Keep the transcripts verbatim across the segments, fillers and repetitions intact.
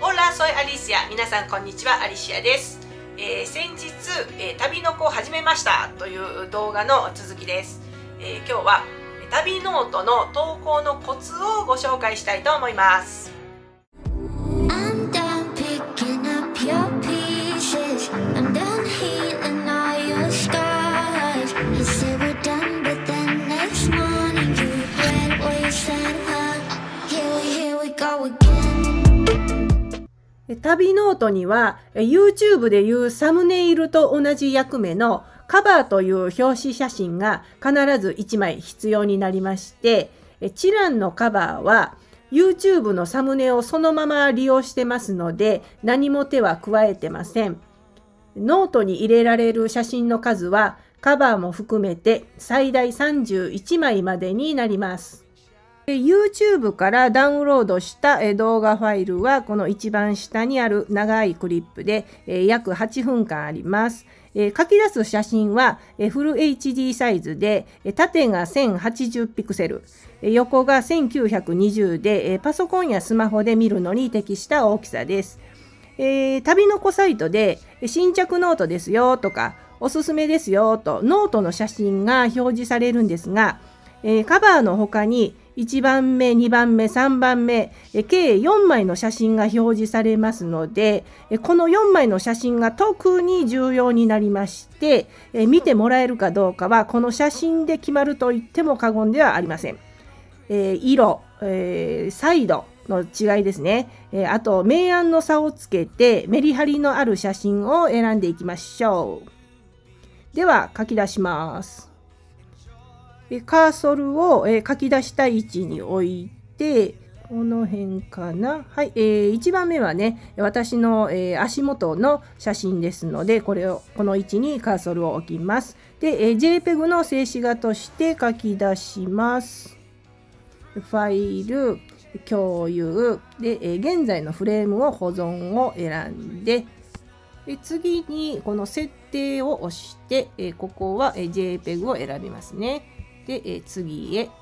オラソイアリシア。皆さんこんにちは、アリシアです。えー、先日、えー、旅の子を始めましたという動画の続きです。えー、今日は旅ノートの投稿のコツをご紹介したいと思います。旅ノートには YouTube でいうサムネイルと同じ役目のカバーという表紙写真が必ずいちまい必要になりまして、チランのカバーは YouTube のサムネをそのまま利用してますので何も手は加えてません。ノートに入れられる写真の数はカバーも含めて最大さんじゅういちまいまでになります。YouTube からダウンロードした動画ファイルはこの一番下にある長いクリップで約はちふんかんあります。書き出す写真はフル エイチディー サイズで縦がせんはちじゅうピクセル、横がせんきゅうひゃくにじゅうでパソコンやスマホで見るのに適した大きさです。えー、旅の子サイトで新着ノートですよとかおすすめですよとノートの写真が表示されるんですが、えー、カバーの他にいちばんめ、にばんめ、さんばんめ、計よんまいの写真が表示されますので、このよんまいの写真が特に重要になりまして、見てもらえるかどうかはこの写真で決まると言っても過言ではありません。色、サイドの違いですね。あと、明暗の差をつけてメリハリのある写真を選んでいきましょう。では、書き出します。カーソルを書き出した位置に置いて、この辺かな。はい、えー、いちばんめはね、私の、えー、足元の写真ですので、これを、この位置にカーソルを置きます。で、えー、JPEG の静止画として書き出します。ファイル、共有、で、えー、現在のフレームを保存を選んで、で次にこの設定を押して、えー、ここは、えー、JPEG を選びますね。で、えー、次へ。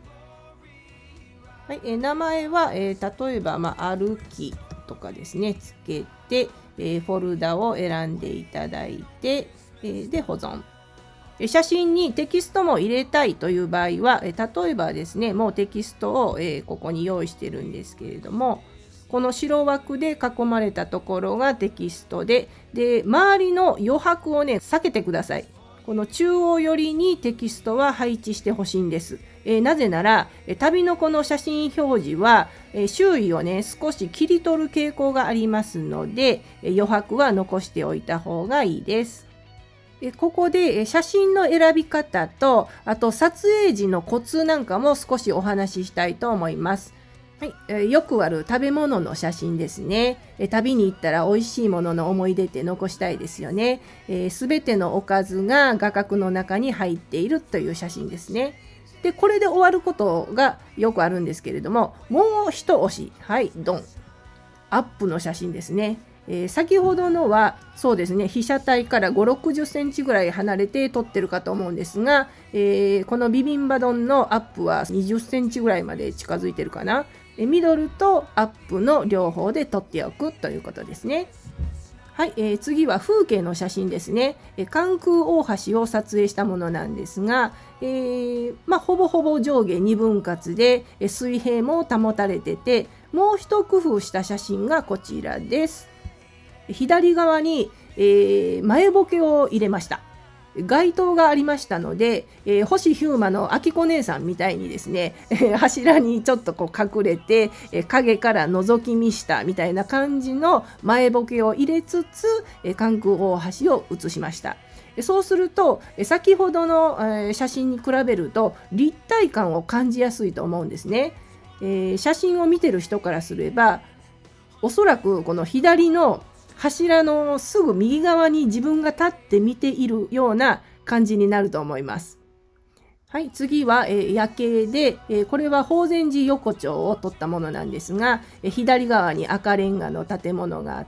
はい、えー、名前は、えー、例えば、まあ、歩きとかですね、つけて、えー、フォルダを選んでいただいて、えー、で、保存。写真にテキストも入れたいという場合は、えー、例えばですね、もうテキストを、えー、ここに用意してるんですけれども、この白枠で囲まれたところがテキストで、で、周りの余白をね、避けてください。この中央寄りにテキストは配置してほしいんです。えー、なぜなら、え旅の子の写真表示は、えー、周囲をね、少し切り取る傾向がありますので、えー、余白は残しておいた方がいいです。えー、ここで、えー、写真の選び方と、あと撮影時のコツなんかも少しお話ししたいと思います。はい、えー、よくある食べ物の写真ですね。えー、旅に行ったら美味しいものの思い出って残したいですよね。すべてのおかずが画角の中に入っているという写真ですね。で、これで終わることがよくあるんですけれども、もう一押し。はい、ドン。アップの写真ですね。えー、先ほどのはそうですね、被写体からごじゅうろくじゅっセンチぐらい離れて撮ってるかと思うんですが、えー、このビビンバ丼のアップはにじゅっセンチぐらいまで近づいてるかな。ミドルとアップの両方で撮っておくということですね。はい、えー、次は風景の写真ですね。えー、関空大橋を撮影したものなんですが、えーまあ、ほぼほぼ上下に分割で、えー、水平も保たれてて、もう一工夫した写真がこちらです。左側に、えー、前ボケを入れました。街灯がありましたので、えー、星ヒューマのあきこ姉さんみたいにですね、えー、柱にちょっとこう隠れて、えー、影から覗き見したみたいな感じの前ボケを入れつつ、えー、関空大橋を写しました。そうすると、えー、先ほどの、えー、写真に比べると立体感を感じやすいと思うんですね。えー、写真を見てる人からすれば、おそらくこの左の柱のすぐ右側に自分が立って見ているような感じになると思います。はい、次は、えー、夜景で、えー、これは法善寺横丁を撮ったものなんですが、えー、左側に赤レンガの建物があって、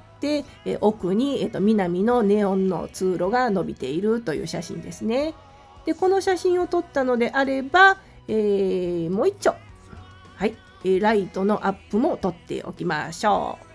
えー、奥に、えーと、南のネオンの通路が伸びているという写真ですね。で、この写真を撮ったのであれば、えー、もう一丁、はい、えー、ライトのアップも撮っておきましょう。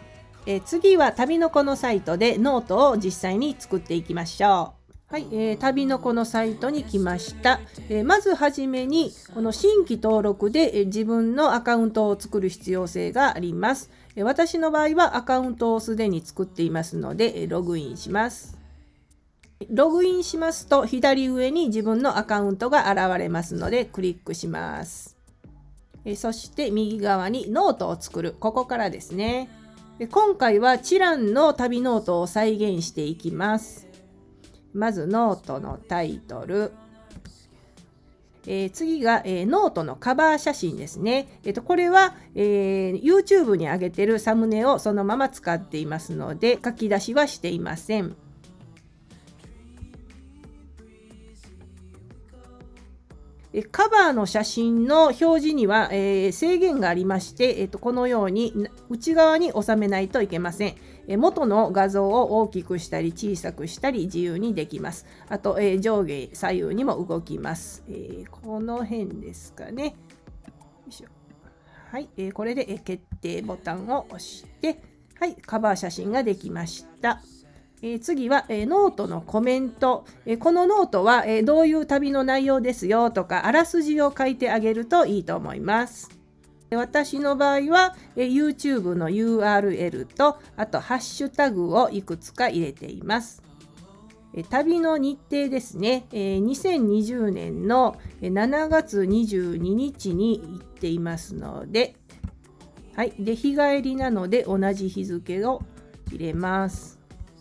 えー、次は旅の子のサイトでノートを実際に作っていきましょう。はい、えー、旅の子のサイトに来ました。えー、まずはじめにこの新規登録で、えー、自分のアカウントを作る必要性があります。えー、私の場合はアカウントをすでに作っていますので、えー、ログインします。ログインしますと左上に自分のアカウントが現れますのでクリックします。えー、そして右側にノートを作る、ここからですね。で今回はチランの旅ノートを再現していきます。まずノートのタイトル、えー、次が、えー、ノートのカバー写真ですね。えー、とこれは、えー、YouTube に上げてるサムネをそのまま使っていますので書き出しはしていません。カバーの写真の表示には、えー、制限がありまして、えー、とこのように内側に収めないといけません。えー、元の画像を大きくしたり小さくしたり自由にできます。あと、えー、上下左右にも動きます。えー、この辺ですかね。よいしょ。はい、えー、これで、えー、決定ボタンを押して、はい、カバー写真ができました。えー、次は、えー、ノートのコメント、えー、このノートは、えー、どういう旅の内容ですよとかあらすじを書いてあげるといいと思います。私の場合は、えー、YouTube の ユーアールエル とあとハッシュタグをいくつか入れています。えー、旅の日程ですね、えー、にせんにじゅうねんのしちがつにじゅうににちに行っていますので、はい、で日帰りなので同じ日付を入れます。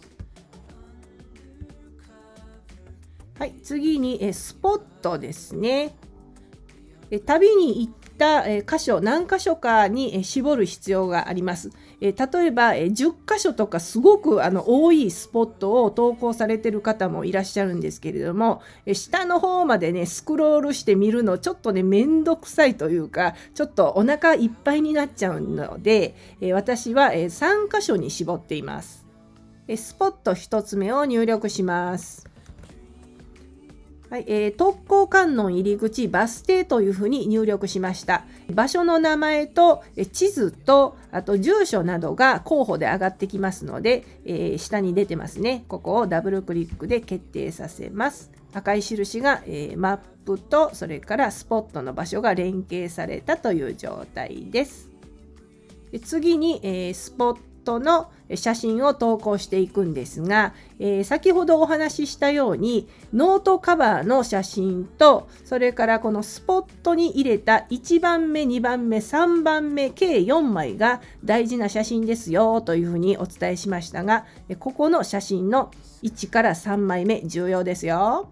はい、次にえスポットですね。え旅に行ったえ箇所、何箇所かにえ絞る必要があります。え例えばえじゅっかしょとかすごくあの多いスポットを投稿されている方もいらっしゃるんですけれども、え下の方までねスクロールしてみるのちょっとねめんどくさいというか、ちょっとお腹いっぱいになっちゃうので、え私はえさんかしょに絞っています。えスポットひとつめを入力します。はい、えー、特攻観音入り口バス停というふうに入力しました。場所の名前と地図とあと住所などが候補で上がってきますので、えー、下に出てますね。ここをダブルクリックで決定させます。赤い印が、えー、マップとそれからスポットの場所が連携されたという状態です。で次に、えー、スポットの写真を投稿していくんですが、えー、先ほどお話ししたようにノートカバーの写真とそれからこのスポットに入れたいちばんめにばんめさんばんめ計よんまいが大事な写真ですよというふうにお伝えしましたが、ここの写真のいちからさんまいめ重要ですよ。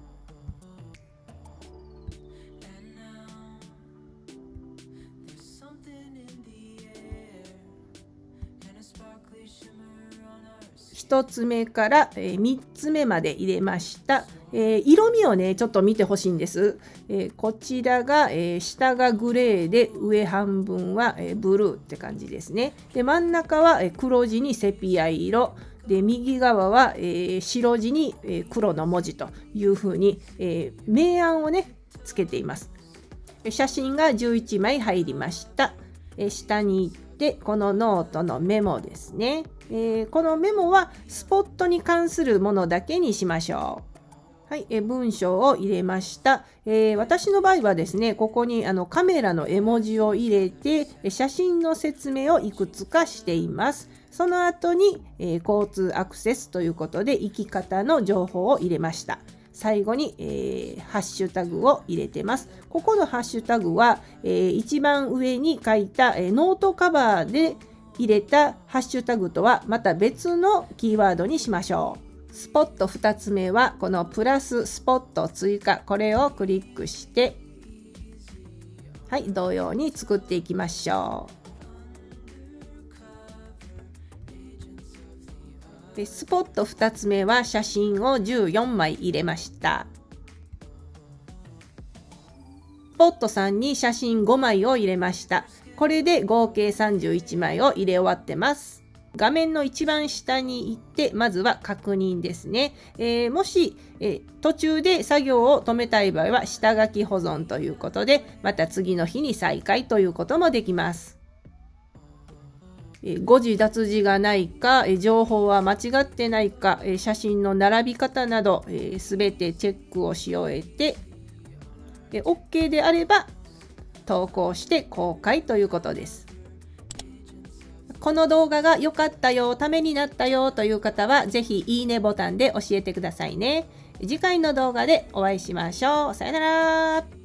ひとつめからみっつめまで入れました。えー、色味をねちょっと見てほしいんです。えー、こちらが、えー、下がグレーで上半分は、えー、ブルーって感じですね。で真ん中は、えー、黒地にセピア色で右側は、えー、白地に、えー、黒の文字というふうに、えー、明暗をねつけています。写真がじゅういちまい入りました。えー、下に行ってこのノートのメモですね。えー、このメモはスポットに関するものだけにしましょう。はい、え文章を入れました。えー、私の場合はですね、ここにあのカメラの絵文字を入れて写真の説明をいくつかしています。その後に、えー、交通アクセスということで行き方の情報を入れました。最後に、えー、ハッシュタグを入れてます。ここのハッシュタグは、えー、一番上に書いた、えー、ノートカバーで入れたハッシュタグとはまた別のキーワードにしましょう。スポットふたつめはこのプラススポット追加、これをクリックしてはい同様に作っていきましょう。でスポットふたつめは写真をじゅうよんまい入れました。スポットさんに写真ごまいを入れました。これで合計さんじゅういちまいを入れ終わってます。画面の一番下に行ってまずは確認ですね。えー、もし、えー、途中で作業を止めたい場合は下書き保存ということでまた次の日に再開ということもできます。 誤字脱字がないか、情報は間違ってないか、写真の並び方などすべてチェックをし終えて、OK であれば投稿して公開ということです。この動画が良かったよ、ためになったよという方は、ぜひいいねボタンで教えてくださいね。次回の動画でお会いしましょう。さよなら。